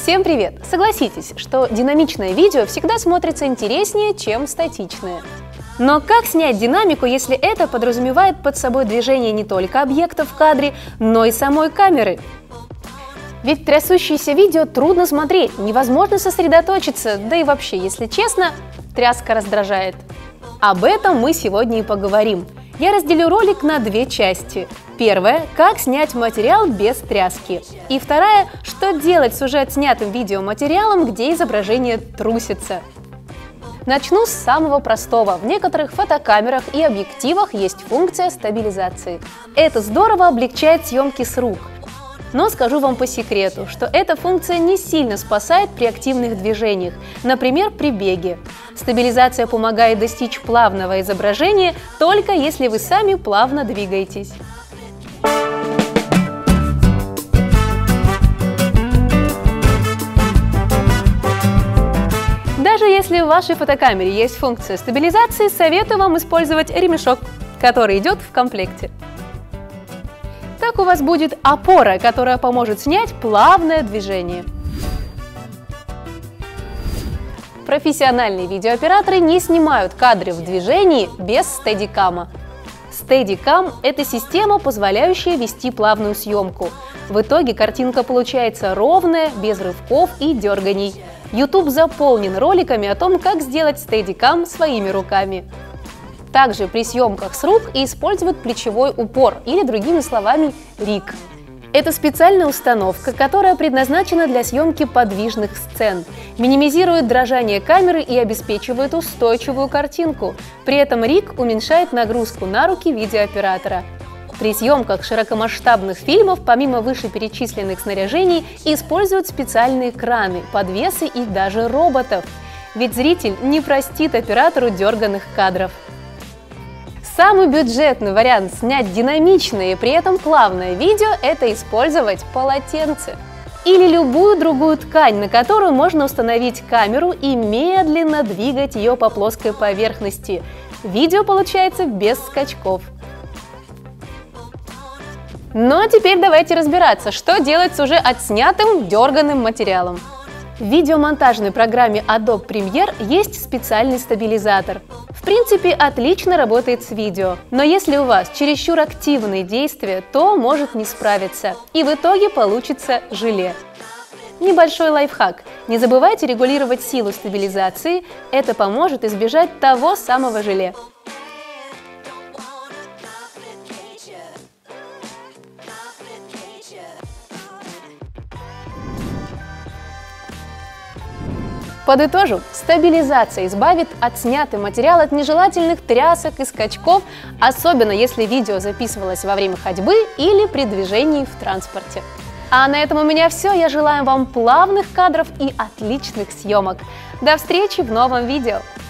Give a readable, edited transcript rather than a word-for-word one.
Всем привет! Согласитесь, что динамичное видео всегда смотрится интереснее, чем статичное. Но как снять динамику, если это подразумевает под собой движение не только объектов в кадре, но и самой камеры? Ведь трясущееся видео трудно смотреть, невозможно сосредоточиться, да и вообще, если честно, тряска раздражает. Об этом мы сегодня и поговорим. Я разделю ролик на две части. Первая – как снять материал без тряски. И вторая – что делать с уже отснятым видеоматериалом, где изображение трусится. Начну с самого простого. В некоторых фотокамерах и объективах есть функция стабилизации. Это здорово облегчает съемки с рук. Но скажу вам по секрету, что эта функция не сильно спасает при активных движениях, например, при беге. Стабилизация помогает достичь плавного изображения, только если вы сами плавно двигаетесь. Даже если в вашей фотокамере есть функция стабилизации, советую вам использовать ремешок, который идет в комплекте. Так у вас будет опора, которая поможет снять плавное движение. Профессиональные видеооператоры не снимают кадры в движении без стедикама. Стедикам – это система, позволяющая вести плавную съемку. В итоге картинка получается ровная, без рывков и дерганий. YouTube заполнен роликами о том, как сделать стедикам своими руками. Также при съемках с рук используют плечевой упор, или другими словами риг. Это специальная установка, которая предназначена для съемки подвижных сцен, минимизирует дрожание камеры и обеспечивает устойчивую картинку. При этом риг уменьшает нагрузку на руки видеооператора. При съемках широкомасштабных фильмов, помимо вышеперечисленных снаряжений, используют специальные краны, подвесы и даже роботов. Ведь зритель не простит оператору дерганых кадров. Самый бюджетный вариант снять динамичное и при этом плавное видео – это использовать полотенце. Или любую другую ткань, на которую можно установить камеру и медленно двигать ее по плоской поверхности. Видео получается без скачков. Но теперь давайте разбираться, что делать с уже отснятым дерганым материалом. В видеомонтажной программе Adobe Premiere есть специальный стабилизатор. В принципе, отлично работает с видео, но если у вас чересчур активные действия, то может не справиться, и в итоге получится желе. Небольшой лайфхак. Не забывайте регулировать силу стабилизации, это поможет избежать того самого желе. Подытожу, стабилизация избавит отснятый материал от нежелательных трясок и скачков, особенно если видео записывалось во время ходьбы или при движении в транспорте. А на этом у меня все. Я желаю вам плавных кадров и отличных съемок. До встречи в новом видео!